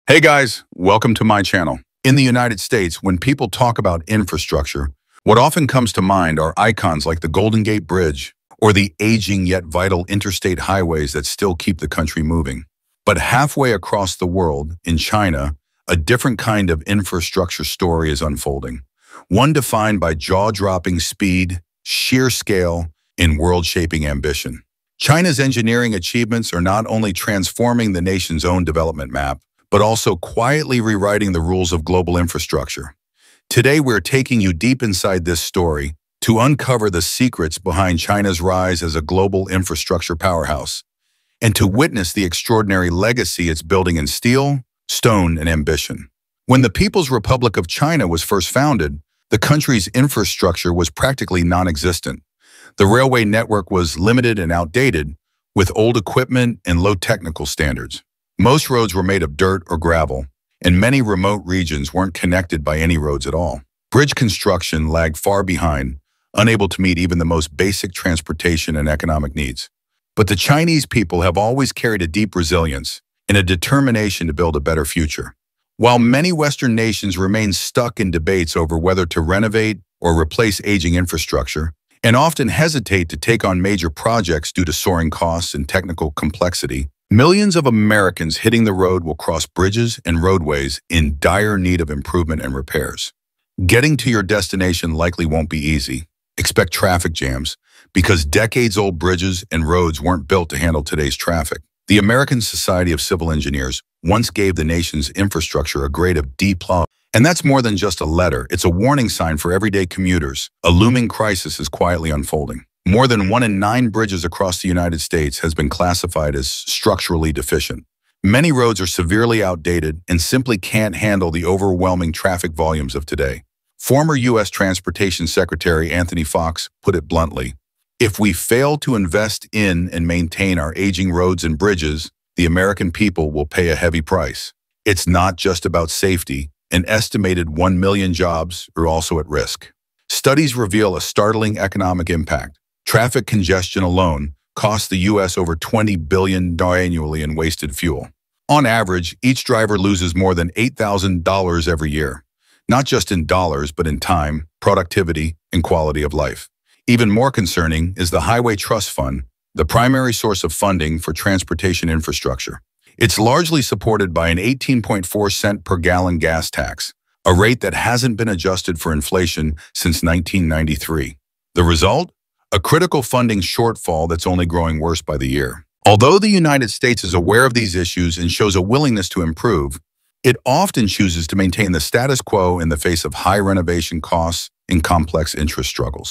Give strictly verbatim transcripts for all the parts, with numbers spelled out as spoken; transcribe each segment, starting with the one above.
Hey guys, welcome to my channel. In the United States, when people talk about infrastructure, what often comes to mind are icons like the Golden Gate Bridge or the aging yet vital interstate highways that still keep the country moving. But halfway across the world, in China, a different kind of infrastructure story is unfolding. One defined by jaw-dropping speed, sheer scale, and world-shaping ambition. China's engineering achievements are not only transforming the nation's own development map, but also quietly rewriting the rules of global infrastructure. Today, we're taking you deep inside this story to uncover the secrets behind China's rise as a global infrastructure powerhouse, and to witness the extraordinary legacy it's building in steel, stone, and ambition. When the People's Republic of China was first founded, the country's infrastructure was practically non-existent. The railway network was limited and outdated, with old equipment and low technical standards. Most roads were made of dirt or gravel, and many remote regions weren't connected by any roads at all. Bridge construction lagged far behind, unable to meet even the most basic transportation and economic needs. But the Chinese people have always carried a deep resilience and a determination to build a better future. While many Western nations remain stuck in debates over whether to renovate or replace aging infrastructure, and often hesitate to take on major projects due to soaring costs and technical complexity, millions of Americans hitting the road will cross bridges and roadways in dire need of improvement and repairs. Getting to your destination likely won't be easy. Expect traffic jams, because decades-old bridges and roads weren't built to handle today's traffic. The American Society of Civil Engineers once gave the nation's infrastructure a grade of D plus, and that's more than just a letter. It's a warning sign for everyday commuters. A looming crisis is quietly unfolding. More than one in nine bridges across the United States has been classified as structurally deficient. Many roads are severely outdated and simply can't handle the overwhelming traffic volumes of today. Former U S Transportation Secretary Anthony Fox put it bluntly, "If we fail to invest in and maintain our aging roads and bridges, the American people will pay a heavy price." It's not just about safety. An estimated one million jobs are also at risk. Studies reveal a startling economic impact. Traffic congestion alone costs the U S over twenty billion dollars annually in wasted fuel. On average, each driver loses more than eight thousand dollars every year, not just in dollars, but in time, productivity, and quality of life. Even more concerning is the Highway Trust Fund, the primary source of funding for transportation infrastructure. It's largely supported by an eighteen point four cent per gallon gas tax, a rate that hasn't been adjusted for inflation since nineteen ninety-three. The result? A critical funding shortfall that's only growing worse by the year. Although the United States is aware of these issues and shows a willingness to improve, it often chooses to maintain the status quo in the face of high renovation costs and complex interest struggles.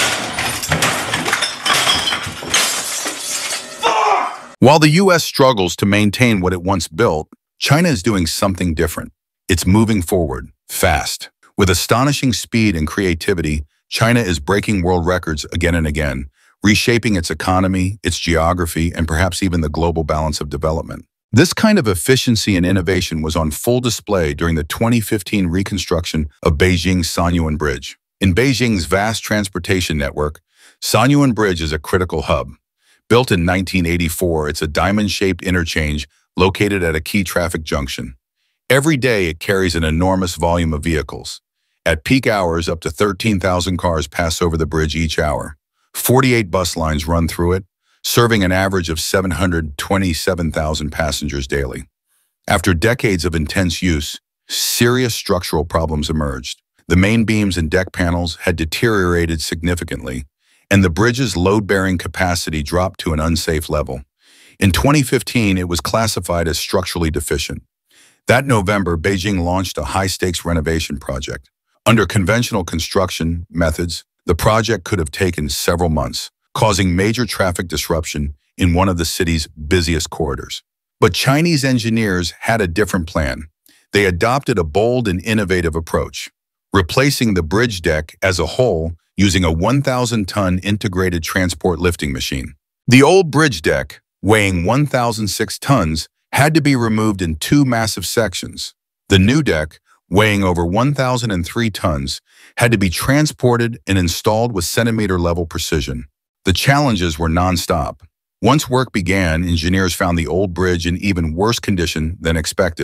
While the U S struggles to maintain what it once built, China is doing something different. It's moving forward, fast. With astonishing speed and creativity, China is breaking world records again and again, reshaping its economy, its geography, and perhaps even the global balance of development. This kind of efficiency and innovation was on full display during the twenty fifteen reconstruction of Beijing's Suan Bridge. In Beijing's vast transportation network, Suan Bridge is a critical hub. Built in nineteen eighty-four, it's a diamond-shaped interchange located at a key traffic junction. Every day, it carries an enormous volume of vehicles. At peak hours, up to thirteen thousand cars pass over the bridge each hour. forty-eight bus lines run through it, serving an average of seven hundred twenty-seven thousand passengers daily. After decades of intense use, serious structural problems emerged. The main beams and deck panels had deteriorated significantly, and the bridge's load-bearing capacity dropped to an unsafe level. In twenty fifteen, it was classified as structurally deficient. That November, Beijing launched a high-stakes renovation project. Under conventional construction methods, the project could have taken several months, causing major traffic disruption in one of the city's busiest corridors. But Chinese engineers had a different plan. They adopted a bold and innovative approach, replacing the bridge deck as a whole using a one thousand ton integrated transport lifting machine. The old bridge deck, weighing one thousand six tons, had to be removed in two massive sections. The new deck, weighing over one thousand three tons, had to be transported and installed with centimeter-level precision. The challenges were nonstop. Once work began, engineers found the old bridge in even worse condition than expected.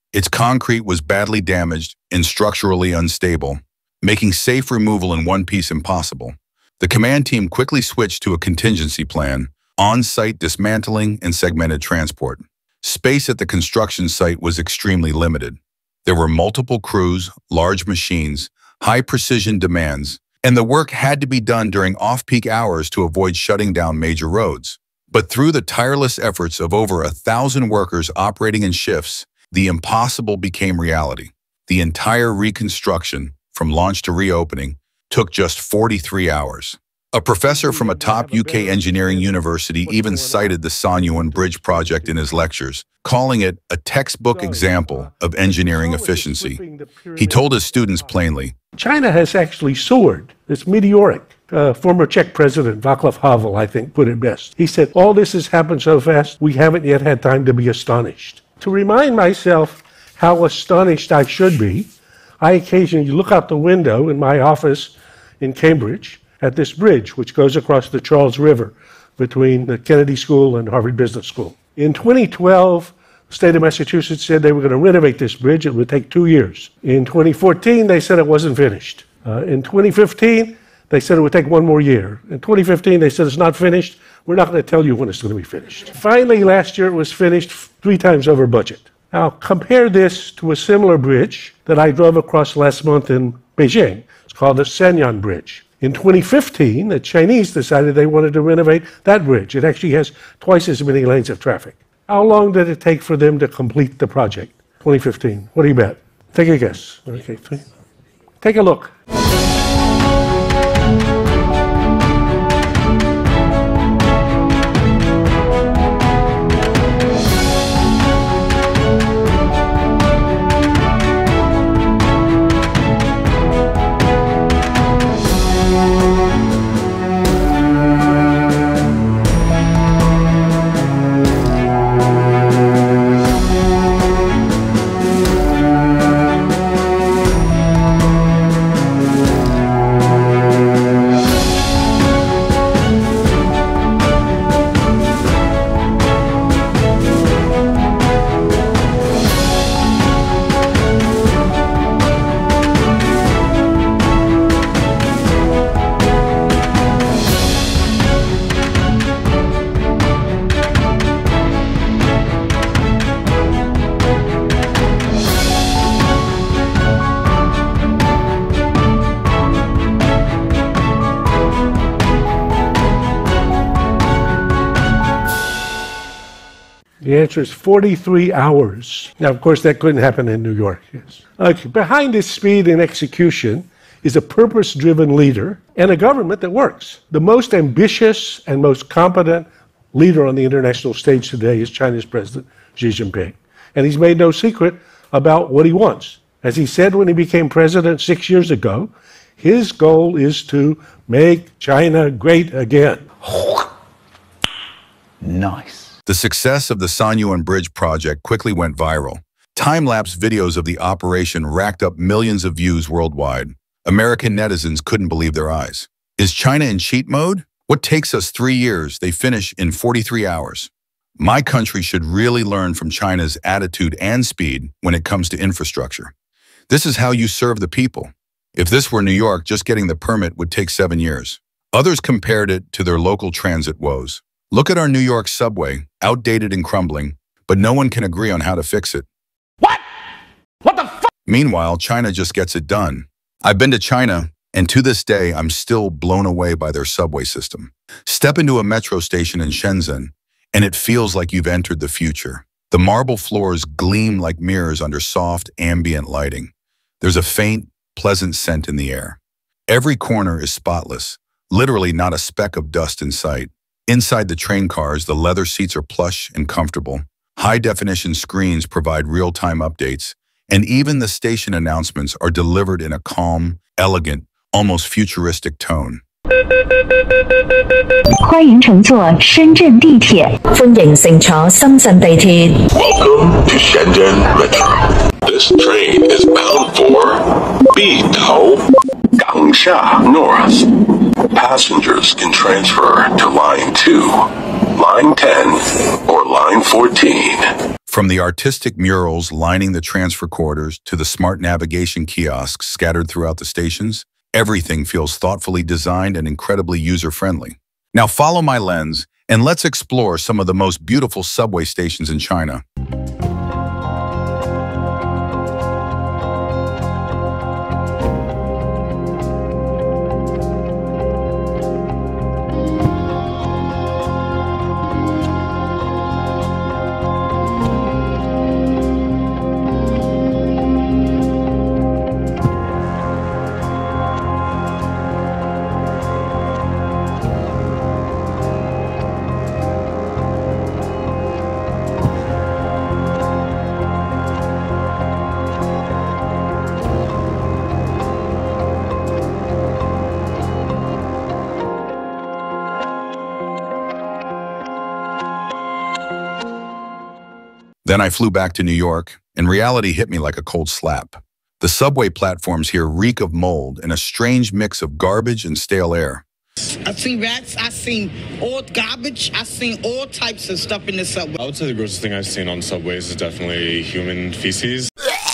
Its concrete was badly damaged and structurally unstable, making safe removal in one piece impossible. The command team quickly switched to a contingency plan, on-site dismantling and segmented transport. Space at the construction site was extremely limited. There were multiple crews, large machines, high-precision demands, and the work had to be done during off-peak hours to avoid shutting down major roads. But through the tireless efforts of over a thousand workers operating in shifts, the impossible became reality. The entire reconstruction, from launch to reopening, took just forty-three hours. A professor from a top U K engineering university even cited the Suan Bridge project in his lectures, calling it a textbook example of engineering efficiency. He told his students plainly, China has actually soared. It's meteoric. Uh, former Czech President Václav Havel, I think, put it best. He said, all this has happened so fast, we haven't yet had time to be astonished. To remind myself how astonished I should be, I occasionally look out the window in my office in Cambridge at this bridge, which goes across the Charles River between the Kennedy School and Harvard Business School. In twenty twelve, the state of Massachusetts said they were going to renovate this bridge. It would take two years. In twenty fourteen, they said it wasn't finished. Uh, in twenty fifteen, they said it would take one more year. In twenty fifteen, they said it's not finished. We're not going to tell you when it's going to be finished. Finally, last year, it was finished three times over budget. Now, compare this to a similar bridge that I drove across last month in Beijing. It's called the Shenzhen Bridge. In twenty fifteen, the Chinese decided they wanted to renovate that bridge. It actually has twice as many lanes of traffic. How long did it take for them to complete the project? twenty fifteen. What do you bet? Take a guess. Okay. Take a look. The answer is forty-three hours. Now, of course, that couldn't happen in New York. Yes. Okay. Behind this speed and execution is a purpose-driven leader and a government that works. The most ambitious and most competent leader on the international stage today is China's President Xi Jinping. And he's made no secret about what he wants. As he said when he became president six years ago, his goal is to make China great again. Nice. The success of the Suan Bridge project quickly went viral. Time-lapse videos of the operation racked up millions of views worldwide. American netizens couldn't believe their eyes. Is China in cheat mode? What takes us three years, they finish in forty-three hours. My country should really learn from China's attitude and speed when it comes to infrastructure. This is how you serve the people. If this were New York, just getting the permit would take seven years. Others compared it to their local transit woes. Look at our New York subway, outdated and crumbling, but no one can agree on how to fix it. What? What the fuck? Meanwhile, China just gets it done. I've been to China, and to this day, I'm still blown away by their subway system. Step into a metro station in Shenzhen, and it feels like you've entered the future. The marble floors gleam like mirrors under soft, ambient lighting. There's a faint, pleasant scent in the air. Every corner is spotless, literally not a speck of dust in sight. Inside the train cars, the leather seats are plush and comfortable. High-definition screens provide real-time updates, and even the station announcements are delivered in a calm, elegant, almost futuristic tone. 欢迎乘坐深圳地铁。歡迎乘坐深圳地鐵。 Welcome to Shenzhen Metro. This train is bound for Beitou, Gangsha North. Passengers can transfer to Line two, Line ten, or Line fourteen. From the artistic murals lining the transfer corridors to the smart navigation kiosks scattered throughout the stations, everything feels thoughtfully designed and incredibly user-friendly. Now follow my lens and let's explore some of the most beautiful subway stations in China. Then I flew back to New York, and reality hit me like a cold slap. The subway platforms here reek of mold and a strange mix of garbage and stale air. I've seen rats, I've seen all garbage, I've seen all types of stuff in the subway. I would say the grossest thing I've seen on subways is definitely human feces.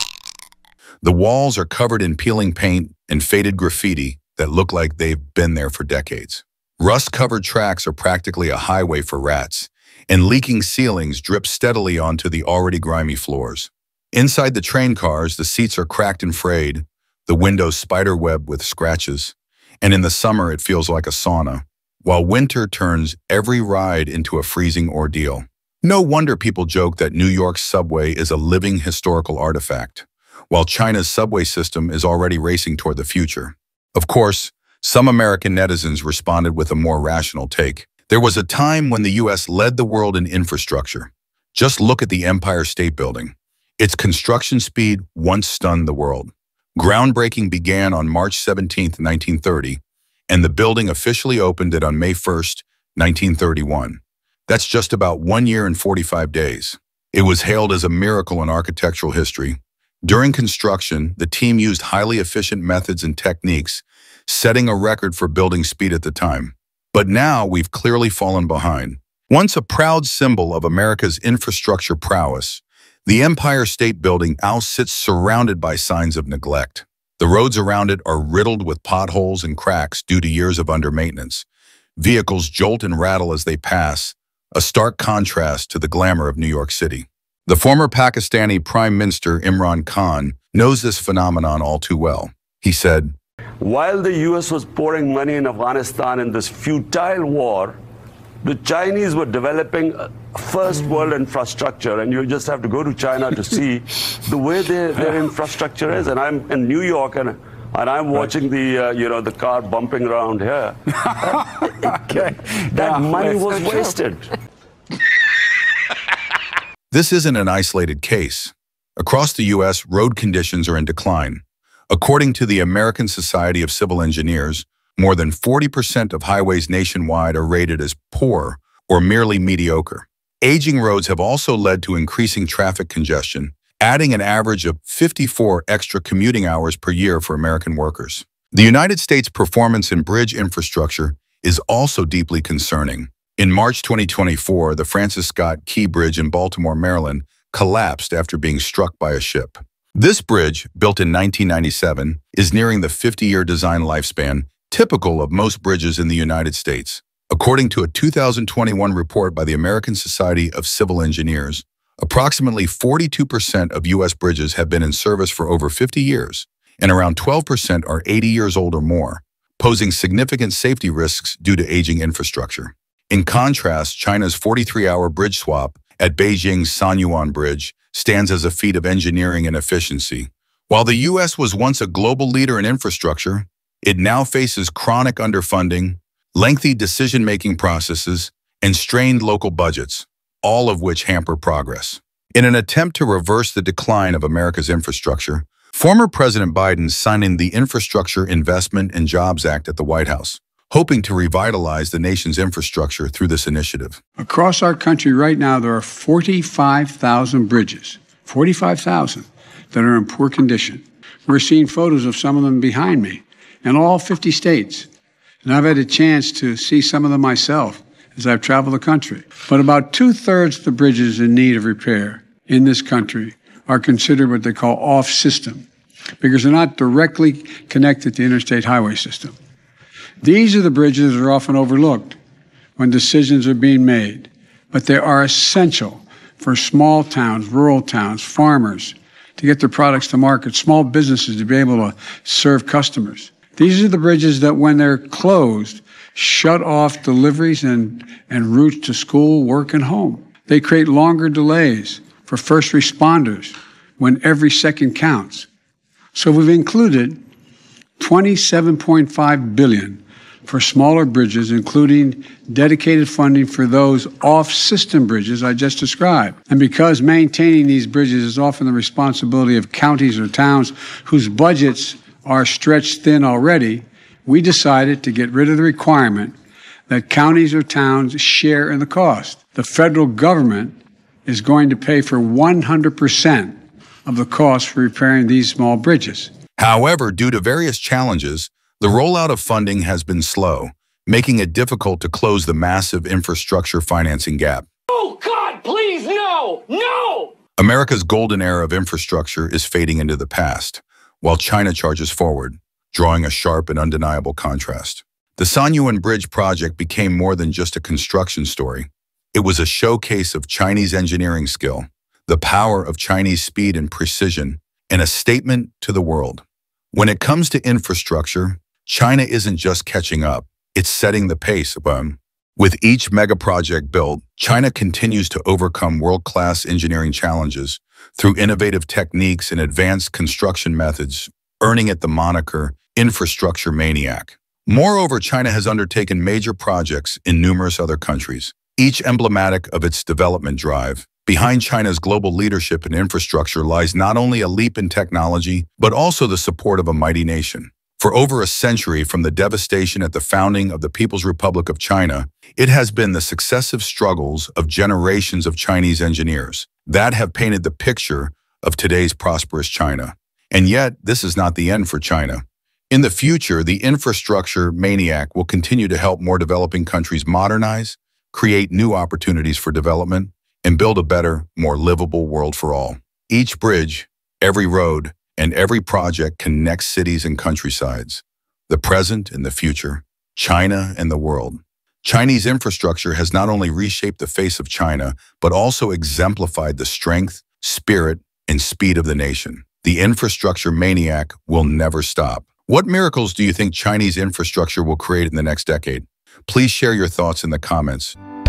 The walls are covered in peeling paint and faded graffiti that look like they've been there for decades. Rust-covered tracks are practically a highway for rats, and leaking ceilings drip steadily onto the already grimy floors. Inside the train cars, the seats are cracked and frayed, the windows spiderwebbed with scratches, and in the summer it feels like a sauna, while winter turns every ride into a freezing ordeal. No wonder people joke that New York's subway is a living historical artifact, while China's subway system is already racing toward the future. Of course, some American netizens responded with a more rational take. There was a time when the U S led the world in infrastructure. Just look at the Empire State Building. Its construction speed once stunned the world. Groundbreaking began on March seventeenth, nineteen thirty, and the building officially opened it on May first, nineteen thirty-one. That's just about one year and forty-five days. It was hailed as a miracle in architectural history. During construction, the team used highly efficient methods and techniques, setting a record for building speed at the time. But now we've clearly fallen behind. Once a proud symbol of America's infrastructure prowess, the Empire State Building now sits surrounded by signs of neglect. The roads around it are riddled with potholes and cracks due to years of under-maintenance. Vehicles jolt and rattle as they pass, a stark contrast to the glamour of New York City. The former Pakistani Prime Minister Imran Khan knows this phenomenon all too well. He said, "While the U S was pouring money in Afghanistan in this futile war, the Chinese were developing first world infrastructure, and you just have to go to China to see the way their, their infrastructure is." And I'm in New York, and and I'm watching the uh, you know the car bumping around here. Okay. That yeah, money was wasted. This isn't an isolated case. Across the U S, road conditions are in decline. According to the American Society of Civil Engineers, more than forty percent of highways nationwide are rated as poor or merely mediocre. Aging roads have also led to increasing traffic congestion, adding an average of fifty-four extra commuting hours per year for American workers. The United States' performance in bridge infrastructure is also deeply concerning. In March twenty twenty-four, the Francis Scott Key Bridge in Baltimore, Maryland, collapsed after being struck by a ship. This bridge, built in nineteen ninety-seven, is nearing the fifty-year design lifespan, typical of most bridges in the United States. According to a two thousand twenty-one report by the American Society of Civil Engineers, approximately forty-two percent of U S bridges have been in service for over fifty years, and around twelve percent are eighty years old or more, posing significant safety risks due to aging infrastructure. In contrast, China's forty-three hour bridge swap at Beijing's Suan Bridge stands as a feat of engineering and efficiency. While the U S was once a global leader in infrastructure, it now faces chronic underfunding, lengthy decision-making processes, and strained local budgets, all of which hamper progress. In an attempt to reverse the decline of America's infrastructure, former President Biden signed the Infrastructure Investment and Jobs Act at the White House, hoping to revitalize the nation's infrastructure through this initiative. Across our country right now, there are forty-five thousand bridges, forty-five thousand, that are in poor condition. We're seeing photos of some of them behind me in all fifty states. And I've had a chance to see some of them myself as I've traveled the country. But about two-thirds of the bridges in need of repair in this country are considered what they call off-system because they're not directly connected to the interstate highway system. These are the bridges that are often overlooked when decisions are being made, but they are essential for small towns, rural towns, farmers to get their products to market, small businesses to be able to serve customers. These are the bridges that, when they're closed, shut off deliveries and, and routes to school, work, and home. They create longer delays for first responders when every second counts. So we've included twenty-seven point five billion dollars for smaller bridges, including dedicated funding for those off-system bridges I just described. And because maintaining these bridges is often the responsibility of counties or towns whose budgets are stretched thin already, we decided to get rid of the requirement that counties or towns share in the cost. The federal government is going to pay for one hundred percent of the cost for repairing these small bridges. However, due to various challenges, the rollout of funding has been slow, making it difficult to close the massive infrastructure financing gap. Oh, God, please, no! No! America's golden era of infrastructure is fading into the past, while China charges forward, drawing a sharp and undeniable contrast. The Suan Bridge project became more than just a construction story. It was a showcase of Chinese engineering skill, the power of Chinese speed and precision, and a statement to the world. When it comes to infrastructure, China isn't just catching up, it's setting the pace. With each mega project built, China continues to overcome world-class engineering challenges through innovative techniques and advanced construction methods, earning it the moniker infrastructure maniac. Moreover, China has undertaken major projects in numerous other countries, each emblematic of its development drive. Behind China's global leadership in infrastructure lies not only a leap in technology, but also the support of a mighty nation. For over a century, from the devastation at the founding of the People's Republic of China, it has been the successive struggles of generations of Chinese engineers that have painted the picture of today's prosperous China. And yet, this is not the end for China. In the future, the infrastructure maniac will continue to help more developing countries modernize, create new opportunities for development, and build a better, more livable world for all. Each bridge, every road, and every project connects cities and countrysides, the present and the future, China and the world. Chinese infrastructure has not only reshaped the face of China, but also exemplified the strength, spirit, and speed of the nation. The infrastructure maniac will never stop. What miracles do you think Chinese infrastructure will create in the next decade? Please share your thoughts in the comments.